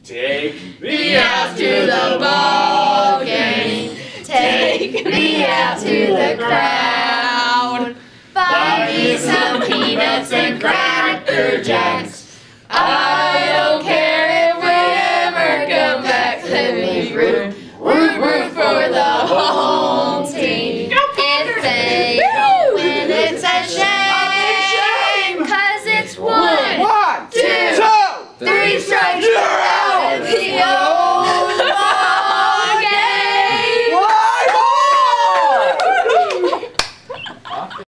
Take me out to the ball game. Take me out to the crowd. Buy me some peanuts and Cracker Jacks.